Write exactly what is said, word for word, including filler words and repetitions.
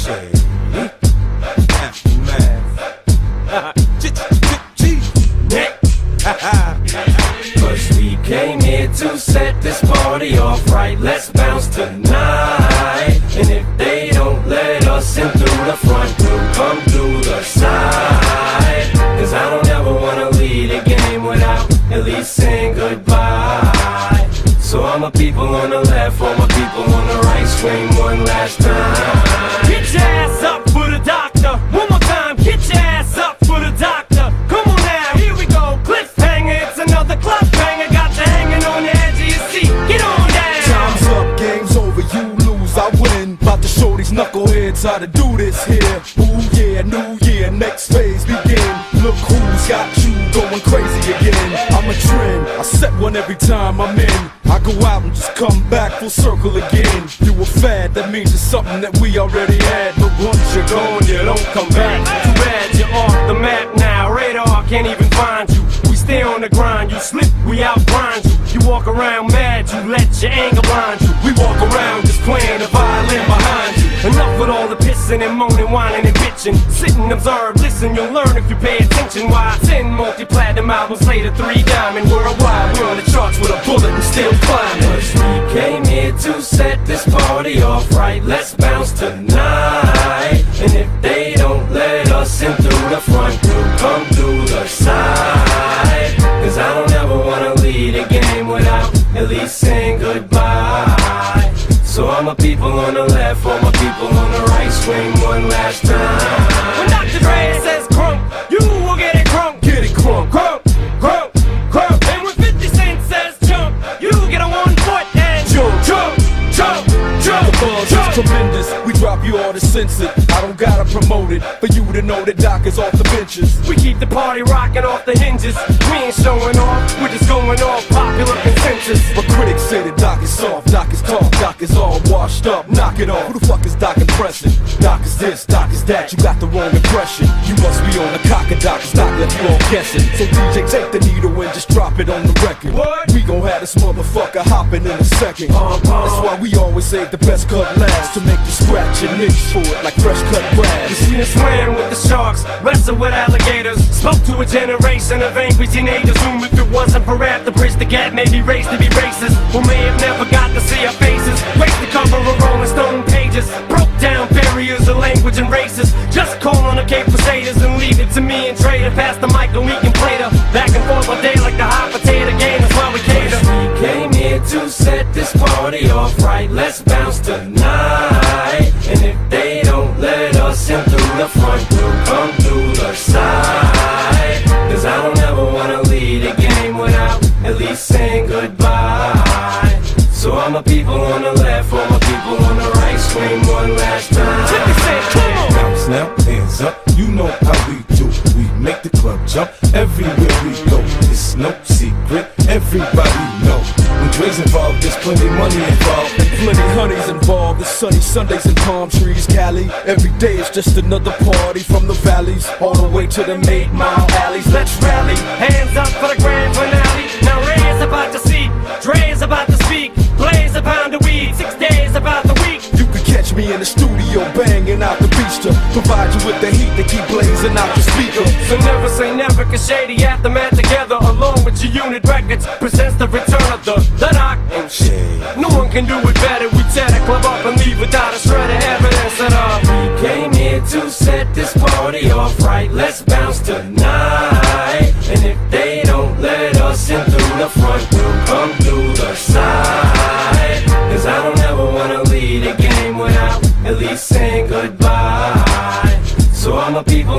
Shady, aftermath. Cause we came here to set this party off right. Let's bounce tonight. And if they don't let us in through the front, we'll come through the side. Cause I don't ever wanna lead a game without at least saying goodbye. So all my people on the left, all my people on the right, scream one last time. Get your ass up for the doctor. One more time, get your ass up for the doctor. Come on now, here we go. Cliffhanger, it's another club banger. Got you hanging on the edge of your seat. Get on down. Time's up, game's over, you lose, I win. About to show these knuckleheads how to do this here. Ooh yeah, new year, next phase begin. Look who's got you going crazy again. I'm a trend, I set one every time I'm in. I go out and just come back full circle again. You a fad, that means it's something that we already had. But once you're gone, you don't come back. Too bad you're off the map now. Radar can't even find you. We stay on the grind, you slip, we outgrind you. You walk around mad, you let your anger blind you. We walk around just playing the violin behind you. Enough with all the pissing and moaning, whining and bitching. Sit and observe, listen, you'll learn if you pay attention. Why ten multi-platinum albums later, three diamond worldwide. We're on the charts with a bullet and still climbing. Cause we came here to set this party off right. Let's bounce tonight. And if they don't let us in through the front, we'll come through the side. Cause I don't ever wanna lead a game without at least saying goodbye. So all my people on the left, all my people on the right, scream one last time. When Doctor Dre says crunk, you will get it crunk. Get it crunk, crunk, crunk, crunk. And when fifty Cent says jump, you get a one foot and jump, jump, jump, jump. The buzz is tremendous, we drop you all to sense it. I don't gotta promote it, for you to know that Doc is off the benches. We keep the party rocking off the hinges. We ain't showing off, we're just going off popular consensus. But critics say that Doc is soft, Doc is tough, Doc is all washed up, knock it off. Who the fuck is Doc impressing? Doc is this, Doc is that, you got the wrong impression. You must be on the cock of Doc, cause Doc left you all guessing. So D J, take the needle and just drop it on the record. What? We gon' have this motherfucker hopping in a second. Uh, uh. That's why we always save the best cut last, to make you scratch and itch for it like fresh cut grass. We seen us swam with the sharks, wrestle with alligators. Spoke to a generation of angry teenagers whom if it wasn't for rap to bridge the gap, maybe raised to be racist. Who may have never got to see our faces, graced the cover of Rolling Stone pages. Broke down barriers of language and races. Just call on the Cape Crusaders and leave it to me and Trey to pass the mic and we can play the back and forth all day like the hot potato game. That's why we cater. We came here to set this party off right. Let's bounce tonight. And if they don't let us in through the front, we'll come through the side. Cause I don't ever wanna lead a game without at least saying goodbye. So all my people on the left, all my people on the right, scream one last time. Let me say, come on! Bounce now, hands up, you know how we do. We make the club jump everywhere we go. It's no secret, everybody know. When Dre's involved, there's plenty money involved. And plenty honeys involved. It's sunny Sundays and palm trees, Cali. Every day is just another party from the valleys all the way to the eight mile alleys. Let's rally, hands up for the grand finale. Now Ray's about to see, Dre's about to speak. Blaze a pound of weed, six days about the week. You can catch me in the studio banging out the beach to provide you with the heat to keep blazing out your speaker. So never say never, cause Shady Aftermath together along with your unit records presents the return of the, the Doc and Shady. No one can do it better. We tear the club up and leave without a shred of evidence at all. We came here to set this party off right. Let's bounce tonight. And if they don't let us in through the front, we'll come through the side. Cause I don't ever wanna lead a game without at least saying goodbye. So all my people